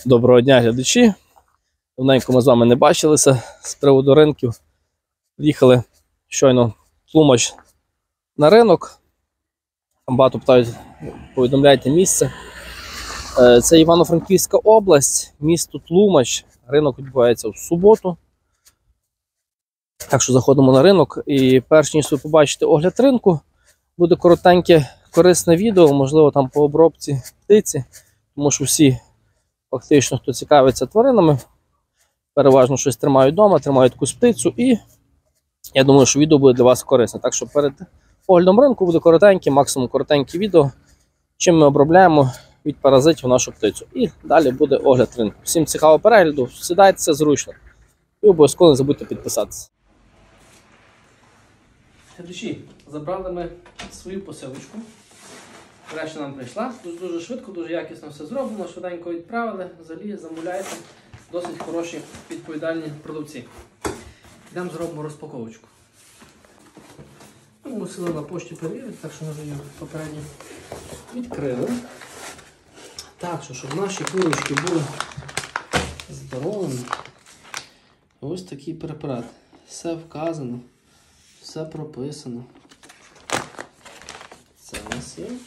Доброго дня, глядачі. Давненько ми з вами не бачилися з приводу ринків. Їхали щойно Тлумач на ринок. Багато питають, повідомляйте місце. Це Івано-Франківська область, місто Тлумач. Ринок відбувається в суботу. Так що заходимо на ринок і перш ніж ви побачите огляд ринку, буде коротеньке, корисне відео, можливо там по обробці птиці, тому що всі фактично, хто цікавиться тваринами, переважно щось тримають вдома, тримають якусь птицю, і я думаю, що відео буде для вас корисне. Так що перед оглядом ринку буде коротеньке, максимум коротеньке відео, чим ми обробляємо від паразитів нашу птицю. І далі буде огляд ринку. Всім цікавого перегляду, сідайтеся зручно і обов'язково не забудьте підписатися. Глядачі, забрали ми свою посилочку. Решта нам прийшла, дуже швидко, дуже якісно все зроблено, швиденько відправили, взагалі замовляйте, досить хороші відповідальні продавці. Йдемо зробимо розпаковочку. Ми мусили на пошті перевірити, так що ми вже її попередньо відкрили. Так що, щоб наші курочки були здоровими, ось такий препарат. Все вказано, все прописано. Це у нас є.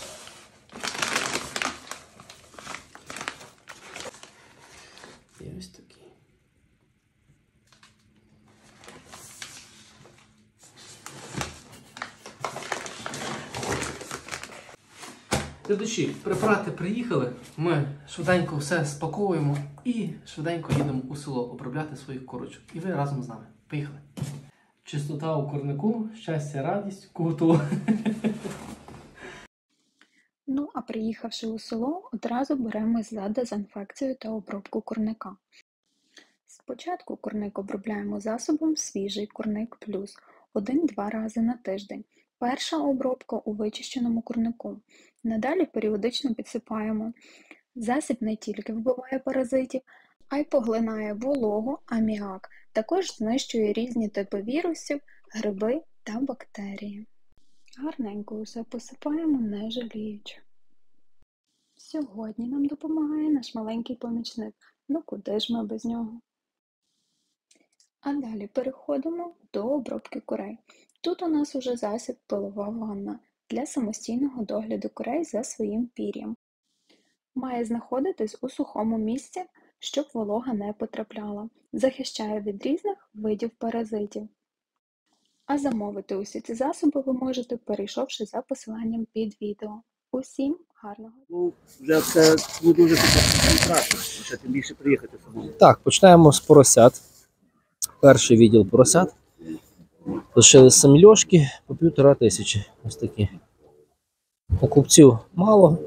І ось такий. Глядачі, препарати приїхали, ми швиденько все спаковуємо і швиденько їдемо у село обробляти своїх курочок. І ви разом з нами. Поїхали! Чистота у курнику, щастя, радість, куту. Ну, а приїхавши у село, одразу беремось за дезінфекцію та обробку курника. Спочатку курник обробляємо засобом свіжий курник плюс 1-2 рази на тиждень. Перша обробка у вичищеному курнику. Надалі періодично підсипаємо. Засіб не тільки вбиває паразитів, а й поглинає вологу, аміак. Також знищує різні типи вірусів, гриби та бактерії. Гарненько усе посипаємо, не жаліючи. Сьогодні нам допомагає наш маленький помічник. Ну куди ж ми без нього? А далі переходимо до обробки курей. Тут у нас уже засіб пилова ванна для самостійного догляду курей за своїм пір'ям. Має знаходитись у сухому місці, щоб волога не потрапляла. Захищає від різних видів паразитів. А замовити усі ці засоби ви можете, перейшовши за посиланням під відео. Усім гарного! Ну, вже це буде дуже концентрація, ще тим більше приїхати самому. Так, почнемо з поросят. Перший відділ поросят. Лишили самільошки по 1500. Ось такі. Покупців мало.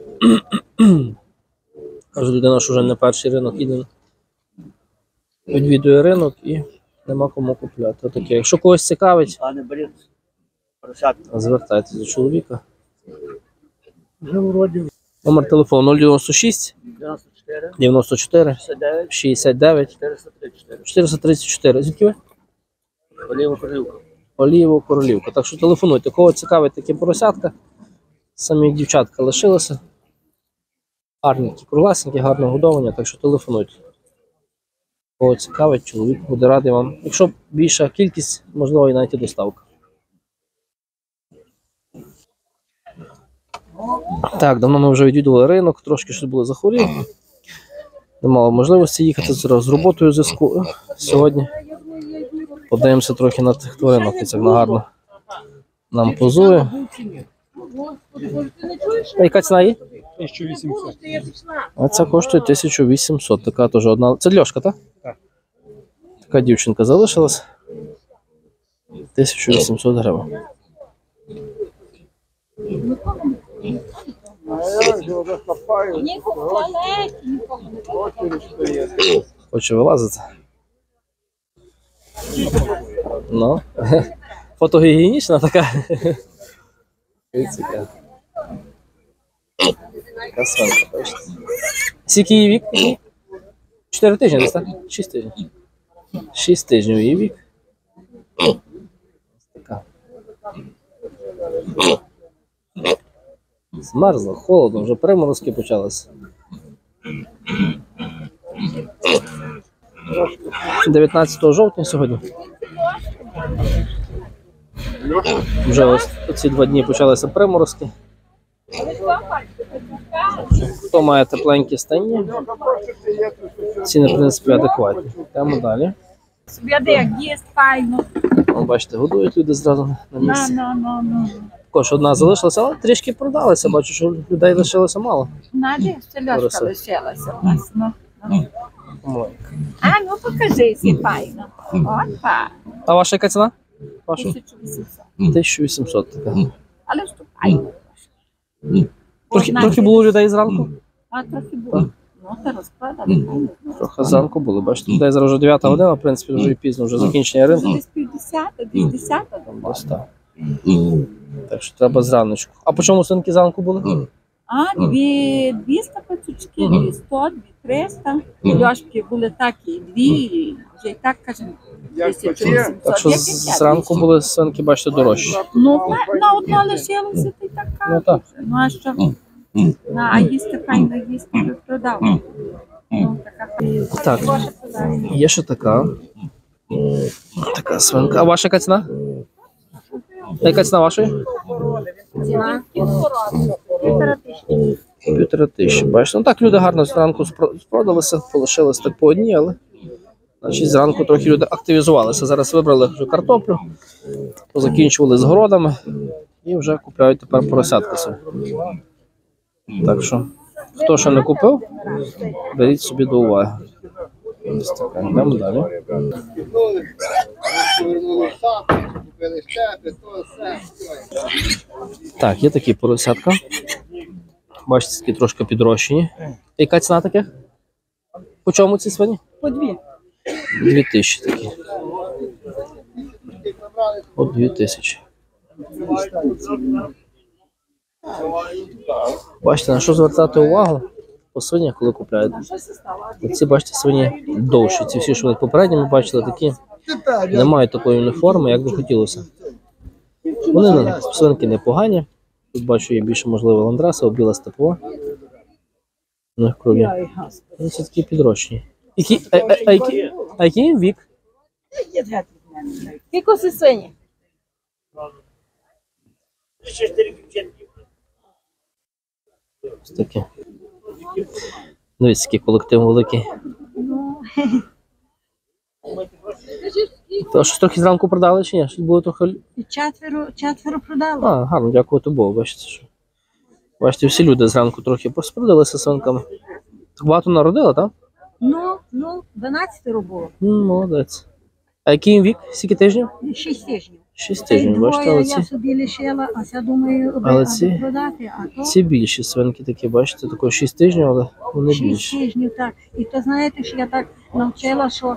Каже людина, що вже не перший ринок їде. Відвідує ринок і нема кому купляти. Отаке. Якщо когось цікавить, А не беріть поросят. звертайтеся до чоловіка. Вже вроді Номер телефону 096 94, 94 69, 69 434. 434. Звідки ви? Оліва Королівка. Олієво Королівка. Так що телефонуйте. Кого цікавить такі поросятка. Самі дівчатка лишилися. Гарні, кругласенькі, гарне годовання, так що телефонуйте. Кого цікавить, чоловік буде радий вам. Якщо більша кількість, можливо і навіть і доставка. Так, давно ми вже відвідували ринок, трошки щось було захворіли. Не мало можливості їхати з роботою в зв'язку. Сьогодні подивимося трохи на тих тваринок, і це гарно нам позує. А яка ціна є? 1800. А це коштує 1800. Така теж одна. Це Льошка, так? Так. Така дівчинка залишилась. 1800 гривень. Хоче вилазити. Ну, фотогігієнічна така. Цікаво. Така свинка, бачите. Скільки її вік? 4 тижні десь, так? 6 тижнів. 6 тижнів її вік. Ось така. Змерзло, холодно, вже приморозки почалися. 19 жовтня сьогодні. Вже ось ці 2 дні почалися приморозки. Хто має тепленькі стайні, ціни, в принципі, адекватні. Йдемо далі. Собі як їсть файно. О, бачите, годують люди зразу на місці. Ну. Також одна залишилася, але трішки продалася. Бачу, що людей лишилося мало. Наді, селяшка Хорошо. лишилася у нас. Ну. Ой. А, ну покажи, всі файно. Опа. А ваша яка ціна? Ваша? 1800. 1800 така. Але ж тут файно. Трохи було людей зранку? А, трохи було. Ну, та розкладали. файно. Трохи зранку було, бачите. Людей зараз вже 9 година, в принципі, вже і пізно, вже закінчення ринку. Десь 50, десь 10. Ось так. Так що треба зраночку. А по чому свинки зранку були? А, 200 пацючки, 200, 300. Льошки були такі, 2, вже і так, кажемо, 1800. Так що зранку були свинки, бачите, дорожчі. Ну, на одна лишилася, ти така. Ну так. Ну, а що? А їсти файно, їсти би продав. Ну, така. Так, є ще така. Така свинка. А ваша яка ціна? Яка ціна вашої? Ціна? 1500. Бачите, ну так люди гарно зранку спродалися, полишилися так по одній, але значить, зранку трохи люди активізувалися. Зараз вибрали вже картоплю, позакінчували з городами і вже купляють тепер поросятки собі. Так що, хто ще не купив, беріть собі до уваги. Ось таке. Йдемо далі. Так, є такі поросятка. Бачите, такі трошки підрощені. Яка ціна таких? По чому ці свині? По 2. 2000 такі. По 2000. Бачите, на що звертати увагу по свинях, коли купляють? Оці, бачите, свині довші. Ці всі, що ви попередні ми бачили, такі не мають такої уніформи, як би хотілося. Вони свинки непогані. Тут бачу, є більше, можливо, ландраса, біла степова. У них крові. Вони все такі підрощені. А який їм вік? Скільки си свині? Ось такі. Дивіться, який колектив великий. То щось трохи зранку продали чи ні? Щось було трохи... Четверо продали. А, гарно, дякувати Богу, бачите, що. Бачите, всі люди зранку трохи поспродалися свинками. Так багато народила, так? Ну, 12 було. Молодець. А який їм вік? Скільки тижнів? 6 тижнів. 6 тижнів, бачите, але Я ці, собі лишила, а я думаю, Але аби ці- продати, а то ці більші свинки такі, бачите, такої 6 тижнів, але вони 6 більші. тижнів, так. І то знаєте, що я так навчила, що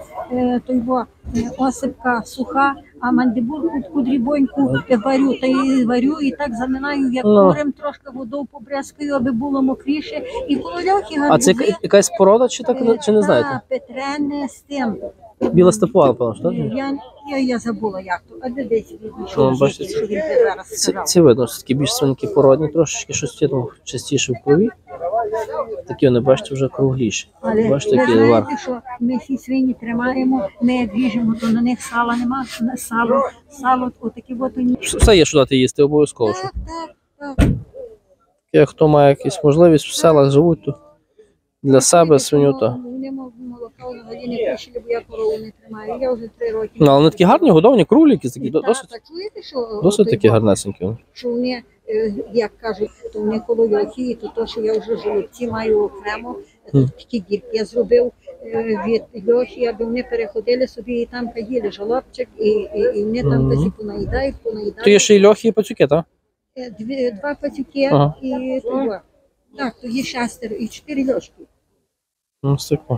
осипка суха, а мандибурку таку дрібоньку варю, та і варю, і так заминаю, як Ну. курем, трошки водою побрязкаю, аби було мокріше. І коло льохи А це якась порода чи так, чи не знаєте? Петрене з тим. Біла степова, напевно, що так? Я забула, як то, а де десь Ну, відійшов, бачите, що він би зараз Ці, сказав. ці видно, що такі більш свинки породні, трошечки щось там частіше в крові. Такі вони, бачите, вже кругліші. Але Бачите, ви який верх. знаєте, що ми всі свині тримаємо, ми як ріжемо, то на них сала нема, сало отакі от у них. Все є, що дати їсти, обов'язково. що. Так. Таке, хто має якусь можливість в селах живуть, то для себе свиню, то. Вони молока взагалі не прийшли, бо я корову не тримаю. Я вже 3 роки. Ну, але вони такі гарні, годовні, круліки, такі, досить, Так, чуєте, що досить той такі бок, гарнесенькі. вони. що вони, як кажуть, то вони коло льохи, то що я вже жолобці маю окремо, такі гірки зробив від льохи, аби вони переходили собі і там їли жолобчик, і вони там Мгм. понаїдають. То є ще й льохи і пацюки, так? 2 пацюки Ага. і того. Так, то є 6 і 4 льошки. Ну, стекло.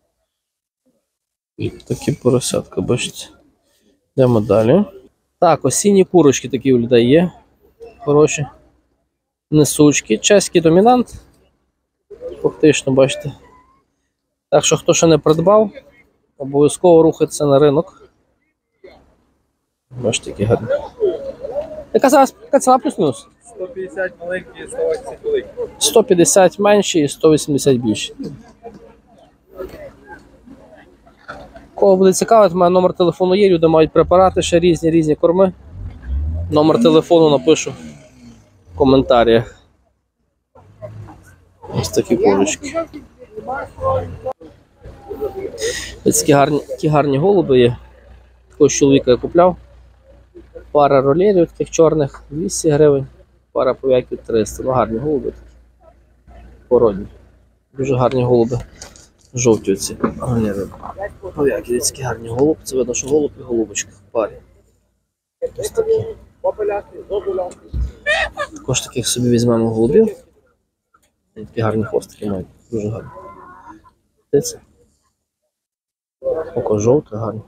Такі поросятка, бачите. Йдемо далі. Так, осінні курочки такі у людей є. Хороші. Несучки. Чеський домінант. Фактично, бачите. Так що, хто ще не придбав, обов'язково рухатися на ринок. Бачите, які гарні. Яка ціна плюс-мінус? 150 маленькі, 180 великі. 150 менші і 180 більші. Кого буде цікавити, в мене номер телефону є, люди мають препарати, ще різні корми. Номер телефону напишу в коментарях. Ось такі курочки. Ось такі гарні голуби є. Такого чоловіка я купляв. Пара ролерів таких чорних 200 гривень, пара пов'яків 300. Ну гарні голуби такі. Породні. Дуже гарні голуби. Жовті оці. Пов'яки, такі гарні голуби. Це видно, що голуб і голубочка в парі. Ось такі. Також таких собі візьмемо голубів. Такі гарні хвостики мають. Дуже гарні. Птиця. Око жовте, гарне.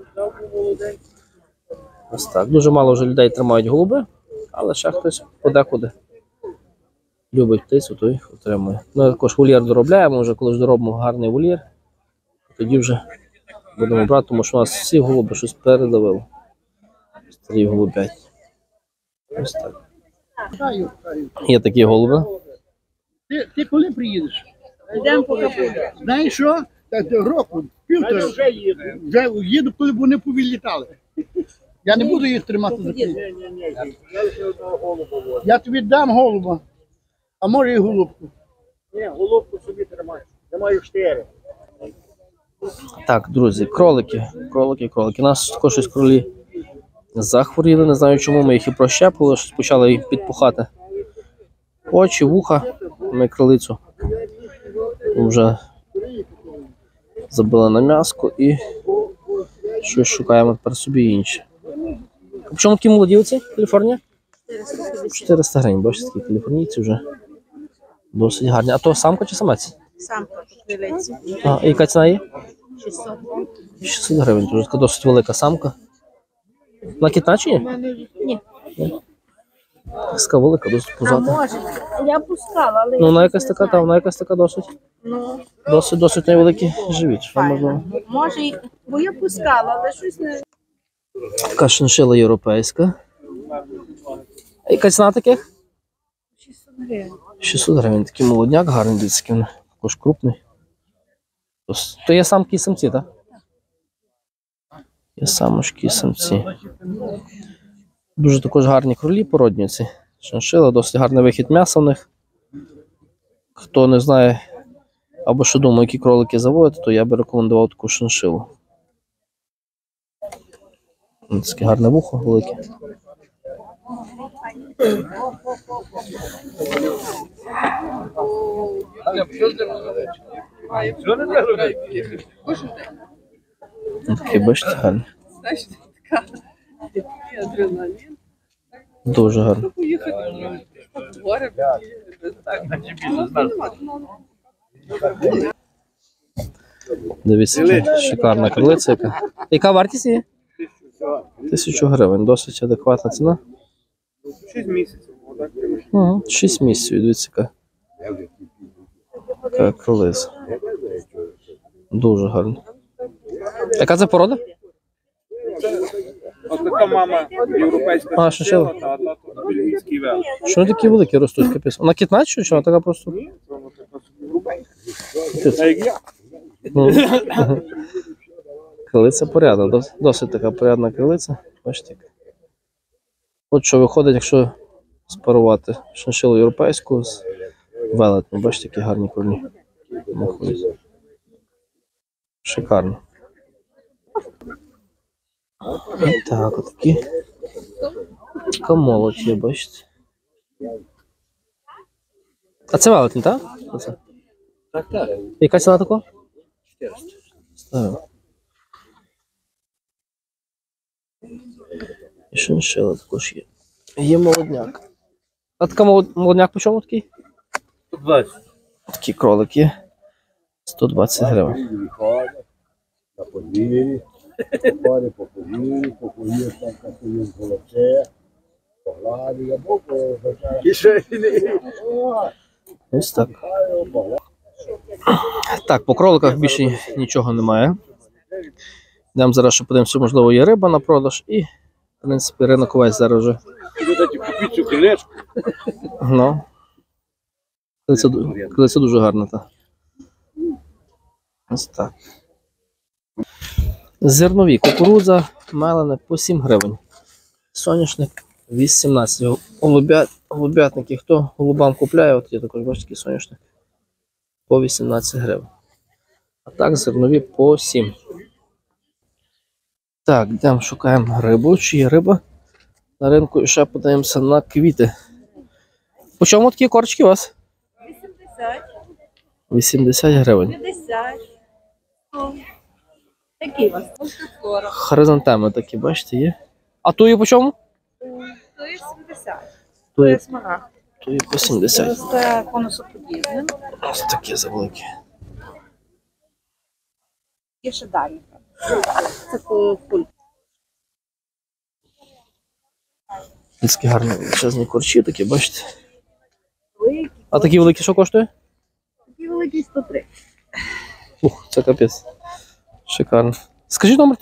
Ось так. Дуже мало вже людей тримають голуби, але ще хтось подекуди любить птицю, то їх отримує. Ну, також вольєр доробляємо, вже коли ж доробимо гарний вольєр, тоді вже будемо брати, тому що у нас всі голуби щось передавили. Старі голубять. Ось так. Є такі голуби. Ти коли приїдеш? Йдемо поки. Знаєш що? Так року, півтора. Вже їду, коли б вони повилітали. Я не буду їх тримати за плечі. Я тобі дам голуба, а може і голубку. Ні, голубку собі тримай. Я маю 4. Так, друзі, кролики. У нас також щось кролі захворіли, не знаю чому, ми їх і прощепили, щось почали їх підпухати. Очі, вуха, ми кролицю вже забили на м'яско і щось шукаємо тепер собі інше. А по чому такі молоді оці, Каліфорнія? 400 гривень, бачите, такі каліфорнійці вже досить гарні. А то самка чи самець? Самка крилиці. А яка ціна є? 600. 600 гривень, дуже така досить велика самка. Накітна чи ні? Ні. Така велика, досить А пузата. може, я пускала, але Ну, я вона щось якась не така, знаю. вона якась така досить. Ну, Досить невеликий живіт. Що можна? може, бо я пускала, але щось не... Така шиншила європейська. А яка ціна таких? 600 гривень. 600 гривень. Такий молодняк, гарний дитський, також крупний. То є самки і самці, так? Є самочки і самці. Дуже також гарні кролі породні ці. Шиншила, досить гарний вихід м'яса в них. Хто не знає, або що думає, які кролики заводити, то я би рекомендував таку шиншилу. Ось таке гарне вухо велике. Що не треба робити? Такий, бачите, гарний. Знаєш, така адреналін. Дуже гарно. Поїхати в гори, так. Дивіться, яка шикарна крилиця. Яка вартість є? 1000 гривень. Досить адекватна ціна. 6 місяців. Отак. 6 місяців, дивіться, яка крилиця. Дуже гарно. Яка це порода? Ось така мама європейська А, шиншила. а тато бельгійський вел. Що вони такі великі ростуть, капець? Вона кітна чи що? Вона така просто. Ні, це вона така собі європейська. Капець. Та як я. Ну. Крилиця порядна, досить така порядна крилиця. Бачите. От що виходить, якщо спарувати шиншилу європейську з велетнем. Бачите, які гарні кролі. Знаходяться. Шикарно. Так, отакі. Така молодь є, бачите. А це велетень, так? Оце. Так. Яка ціна такого? 400. І шиншила також є. Є молодняк. А така молодняк по чому такий? 120. Такі кролик є. 120 гривень. На подвір'ї, по подвір'ї, там капує з голубце, погладі, або по Ось так. Так, по кроликах більше нічого немає. Йдемо зараз, що подивимося, можливо, є риба на продаж і, в принципі, ринок весь зараз вже. Купіть цю крилечку. Ну. Крилиця дуже гарна, так. Ось так. Зернові кукурудза мелене по 7 гривень. Соняшник 18. Голубятники, хто голубам купляє, от є також, бачите, такий соняшник по 18 гривень. А так, зернові по 7. Так, йдемо, шукаємо рибу. Чи є риба на ринку? І ще подаємося на квіти. По чому такі корочки у вас? 80, 80 гривень. 50. Які у вас? 40. Хризантеми такі, бачите, є. А туї по чому? То є 70. То Туї, є смарагд. туї по 70. Це конусоподібне. Ось такі завеликі. Є ще далі. Це культ. Такі гарні величезні корчі, такі, бачите. Великі. А такі великі що коштує? Такі великі 103. Ух, це капець. Шикарно. Скажіть номер.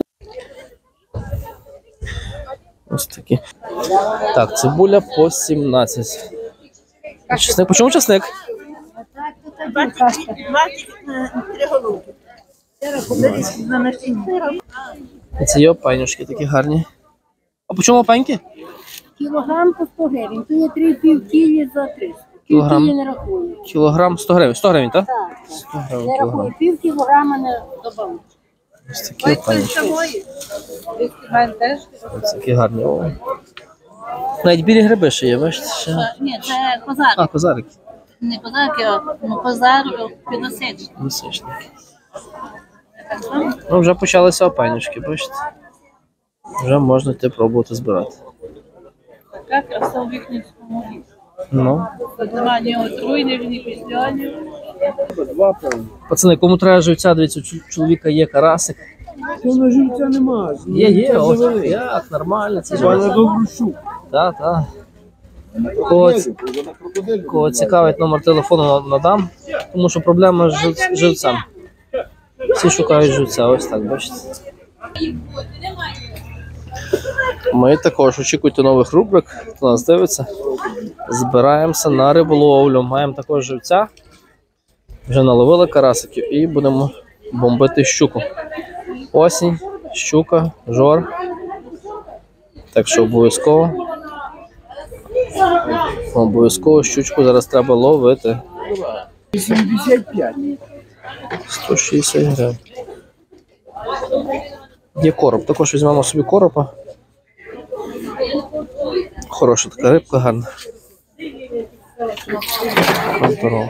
Ось такі. Так, цибуля по 17. Чесник. По чому чесник? 23 голубки. На насіння. Це є опенюшки такі гарні. А по чому опеньки? Кілограм по 100 гривень. То є 3,5 кілі за 300. Кілограм. Кілі не рахую. Кілограм 100 гривень. 100 гривень, так? Так. 100 гривень Не кілограм. рахую. Пів кілограма не добавлю. Ось такі опенюшки. Ось такі гарні. О. Навіть білі гриби ще є, бачите? Ще. Ні, це козар. А, козарики. Не козарки, а козар підосичний. Місячники. Ну, вже почалися опенюшки, бачите? Вже можна йти пробувати збирати. Така краса в Вікнівському лісі. Ну. Тут немає ні отруйних, ні післянів. Пацани, кому треба живця, дивіться, у чоловіка є карасик. Цього живця немає. Є, ось як, нормально, це живець. добру щуку. Так. Кого цікавить, номер телефону надам, тому що проблема з живцем. Всі шукають живця, ось так, бачите. Ми також очікуйте нових рубрик, хто нас дивиться. Збираємося на риболовлю. Маємо також живця. Вже наловили карасиків і будемо бомбити щуку. Осінь, щука, жор. Так що обов'язково щучку зараз треба ловити. 85. 160 гривень. Є короб. Також візьмемо собі коропа. Хороша така рибка, гарна. Здорово.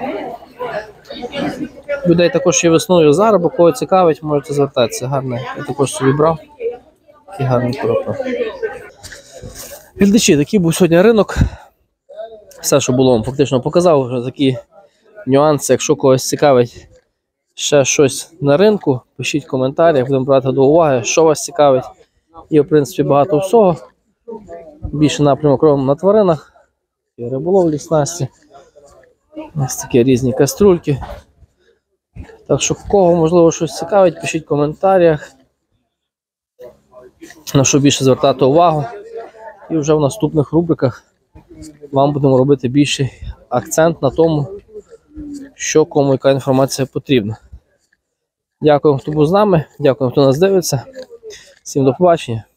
Людей також є весною зараз, бо кого цікавить, можете звертатися. Гарне. Я також собі брав. Такі гарні коропи. Глядачі, такий був сьогодні ринок. Все, що було, вам фактично показав. Вже такі нюанси. Якщо когось цікавить ще щось на ринку, пишіть в коментарях, будемо брати до уваги, що вас цікавить. Є, в принципі, багато всього. Більше напрямок робимо на тваринах. І риболовлі, снасті. Ось такі різні каструльки. Так що, кого, можливо, щось цікавить, пишіть в коментарях. На що більше звертати увагу. І вже в наступних рубриках вам будемо робити більший акцент на тому, що кому яка інформація потрібна. Дякую, хто був з нами, дякую, хто нас дивиться. Всім до побачення.